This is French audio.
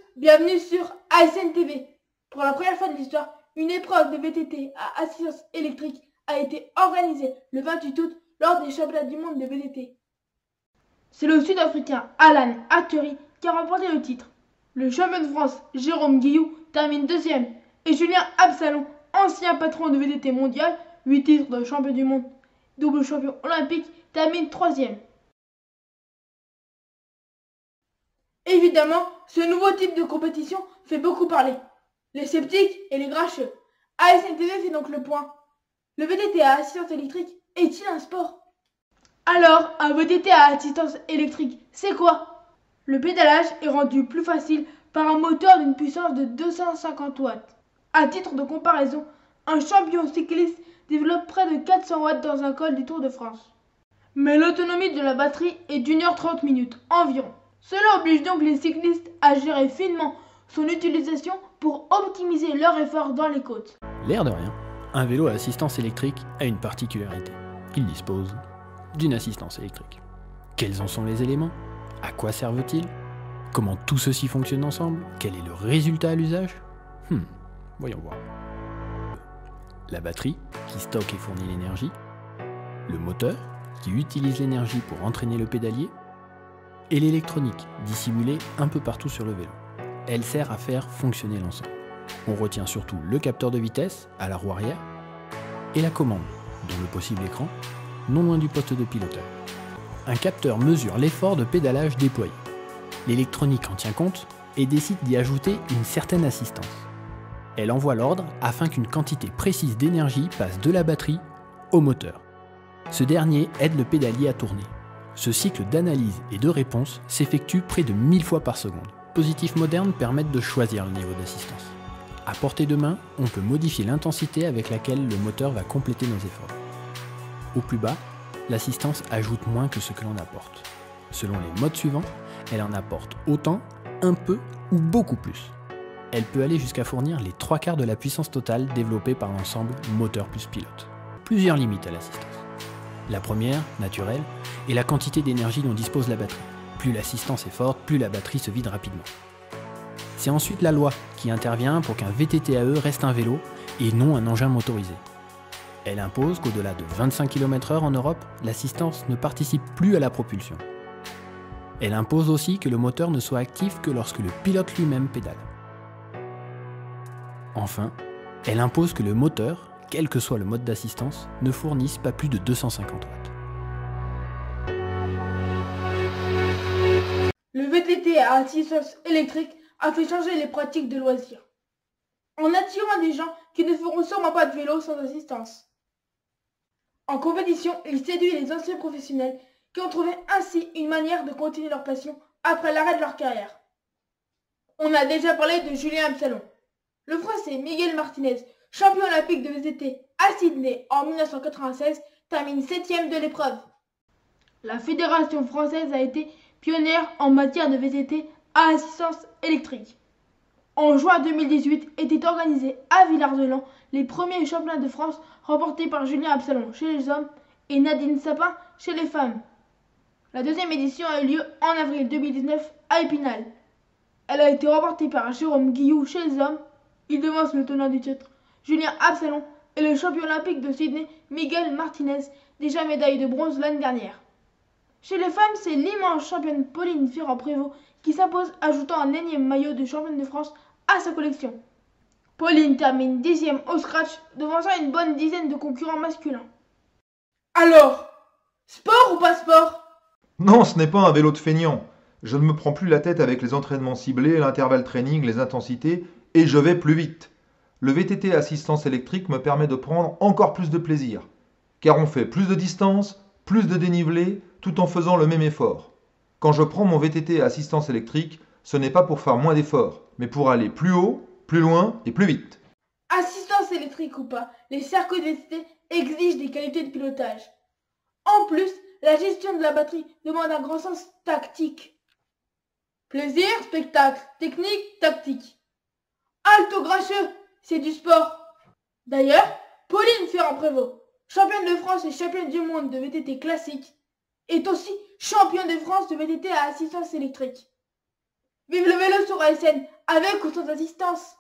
bienvenue sur ASN TV. Pour la première fois de l'histoire, une épreuve de VTT à assistance électrique a été organisée le 28 août lors des championnats du monde de VTT. C'est le Sud-Africain Alan Hattery qui a remporté le titre. Le champion de France Jérôme Guillou termine deuxième et Julien Absalon, ancien patron de VTT mondial, 8 titres de champion du monde, double champion olympique, termine troisième. Évidemment, ce nouveau type de compétition fait beaucoup parler. Les sceptiques et les grincheux. ASN TV fait donc le point. Le VTT à assistance électrique est-il un sport? Alors, un VTT à assistance électrique, c'est quoi? Le pédalage est rendu plus facile par un moteur d'une puissance de 250 watts. À titre de comparaison, un champion cycliste développe près de 400 watts dans un col du Tour de France. Mais l'autonomie de la batterie est d'1h30 environ. Cela oblige donc les cyclistes à gérer finement son utilisation pour optimiser leur effort dans les côtes. L'air de rien, un vélo à assistance électrique a une particularité. Il dispose d'une assistance électrique. Quels en sont les éléments? À quoi servent-ils? Comment tout ceci fonctionne ensemble? Quel est le résultat à l'usage? Voyons voir. La batterie, qui stocke et fournit l'énergie. Le moteur, qui utilise l'énergie pour entraîner le pédalier. Et l'électronique, dissimulée un peu partout sur le vélo. Elle sert à faire fonctionner l'ensemble. On retient surtout le capteur de vitesse, à la roue arrière, et la commande, dont le possible écran, non loin du poste de pilotage. Un capteur mesure l'effort de pédalage déployé. L'électronique en tient compte et décide d'y ajouter une certaine assistance. Elle envoie l'ordre afin qu'une quantité précise d'énergie passe de la batterie au moteur. Ce dernier aide le pédalier à tourner. Ce cycle d'analyse et de réponse s'effectue près de 1000 fois par seconde. Les dispositifs modernes permettent de choisir le niveau d'assistance. À portée de main, on peut modifier l'intensité avec laquelle le moteur va compléter nos efforts. Au plus bas, l'assistance ajoute moins que ce que l'on apporte. Selon les modes suivants, elle en apporte autant, un peu ou beaucoup plus. Elle peut aller jusqu'à fournir les 3/4 de la puissance totale développée par l'ensemble moteur plus pilote. Plusieurs limites à l'assistance. La première, naturelle, est la quantité d'énergie dont dispose la batterie. Plus l'assistance est forte, plus la batterie se vide rapidement. C'est ensuite la loi qui intervient pour qu'un VTT-AE reste un vélo et non un engin motorisé. Elle impose qu'au-delà de 25 km/h en Europe, l'assistance ne participe plus à la propulsion. Elle impose aussi que le moteur ne soit actif que lorsque le pilote lui-même pédale. Enfin, elle impose que le moteur, quel que soit le mode d'assistance, ne fournisse pas plus de 250 watts. Le VTT à assistance électrique a fait changer les pratiques de loisirs, en attirant des gens qui ne feront sûrement pas de vélo sans assistance. En compétition, il séduit les anciens professionnels qui ont trouvé ainsi une manière de continuer leur passion après l'arrêt de leur carrière. On a déjà parlé de Julien Absalon. Le Français Miguel Martinez, champion olympique de VTT à Sydney en 1996, termine 7e de l'épreuve. La Fédération française a été pionnière en matière de VTT à assistance électrique. En juin 2018 étaient organisés à Villard-de-Lans les premiers championnats de France remportés par Julien Absalon chez les hommes et Nadine Sapin chez les femmes. La deuxième édition a eu lieu en avril 2019 à Épinal. Elle a été remportée par Jérôme Guillou chez les hommes. Il devance le tenant du titre, Julien Absalon, et le champion olympique de Sydney, Miguel Martinez, déjà médaille de bronze l'année dernière. Chez les femmes, c'est l'immense championne Pauline Ferrand-Prévot qui s'impose, ajoutant un énième maillot de championne de France à sa collection. Pauline termine 10e au scratch, devançant une bonne dizaine de concurrents masculins. Alors, sport ou pas sport? Non, ce n'est pas un vélo de feignant. Je ne me prends plus la tête avec les entraînements ciblés, l'intervalle training, les intensités, et je vais plus vite. Le VTT assistance électrique me permet de prendre encore plus de plaisir, car on fait plus de distance, plus de dénivelé, tout en faisant le même effort. Quand je prends mon VTT assistance électrique, ce n'est pas pour faire moins d'efforts, mais pour aller plus haut, plus loin et plus vite. Assistance électrique ou pas, les circuits de VTT exigent des qualités de pilotage. En plus, la gestion de la batterie demande un grand sens tactique. Plaisir, spectacle, technique, tactique. Halte au grincheux, c'est du sport. D'ailleurs, Pauline Ferrand-Prévot, championne de France et championne du monde de VTT classique, est aussi championne de France de VTT à assistance électrique. Vive le vélo sur ASN, avec ou sans assistance.